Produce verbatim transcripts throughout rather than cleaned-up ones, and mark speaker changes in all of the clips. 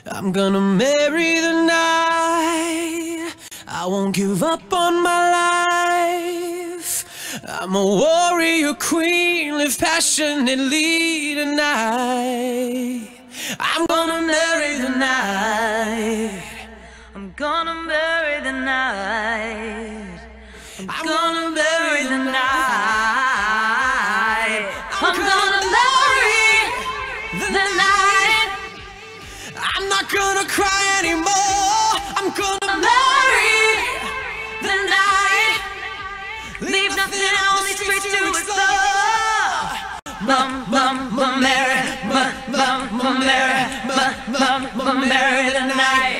Speaker 1: I'm gonna marry the night. I won't give up on my life. I'm a warrior queen, live passionately tonight. I'm gonna marry the night.
Speaker 2: I'm gonna marry the night. I'm, I'm gonna marry the night. I'm gonna marry the night.
Speaker 1: I'm not gonna cry anymore. I'm gonna
Speaker 2: marry the night. Leave nothing on these streets to explore. Mum, mum, mum, marry, mum, mum, mum, marry, mum, mum, mum, marry the night.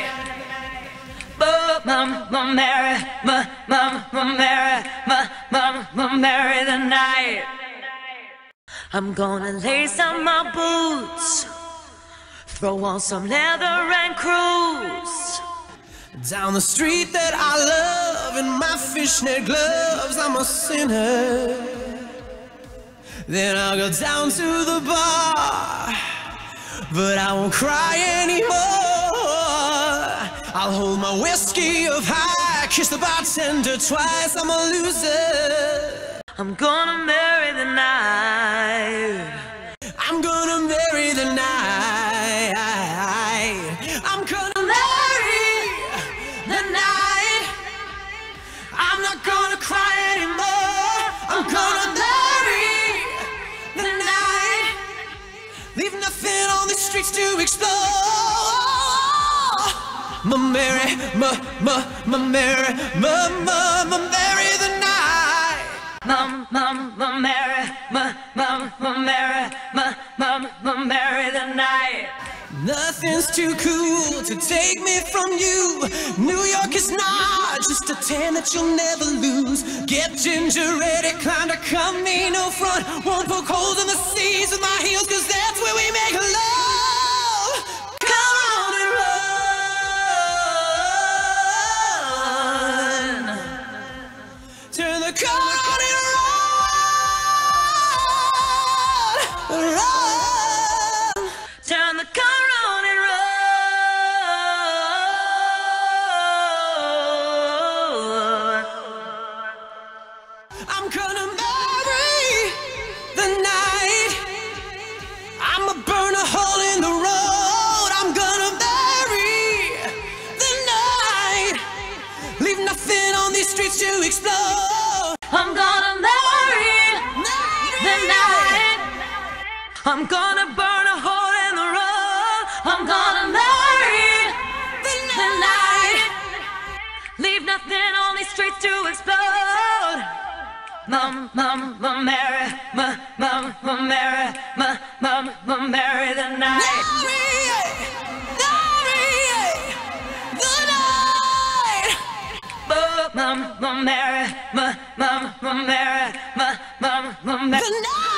Speaker 2: Mum, mum, marry, mum, mum, mum, marry, mum, mum, mum, marry the night. I'm gonna lace up my boots, throw on some leather and cruise
Speaker 1: down the street that I love in my fishnet gloves. I'm a sinner. Then I'll go down to the bar, but I won't cry anymore. I'll hold my whiskey up high, kiss the bartender twice. I'm a loser.
Speaker 2: I'm gonna marry the night.
Speaker 1: I'm gonna marry the night. I'm gonna marry the night. I'm not gonna cry anymore. I'm gonna marry the night. Leave nothing on the streets to explore. Ma Mary, ma ma ma Mary, ma ma ma marry the night.
Speaker 2: Mum, mum, mum, marry, mum, mum, mum, marry, mum, mum, mum, marry the night.
Speaker 1: Nothing's too cool to take me from you. New York is not just a tan that you'll never lose. Get ginger ready, climb to Camino front. Won't poke holes in the seas with my heels, cause that's where we make love. Come on and run. Turn the car on and run. Run.
Speaker 2: Turn the car on and run.
Speaker 1: I'm gonna marry the night. I'ma burn a hole in the road. I'm gonna marry the night. Leave nothing on these streets to explode.
Speaker 2: I'm gonna marry the night. I'm gonna burn a hole in the road. I'm gonna marry the night. Leave nothing on these streets to explode. Mum, mum, mum, marry, mum, mum, mum, marry, mum, mum, mum, marry the night.
Speaker 1: Marry, marry the night.
Speaker 2: Mum, mum, mum, marry, mum, mum, mum, marry, mum, mum, mum, marry
Speaker 1: The night.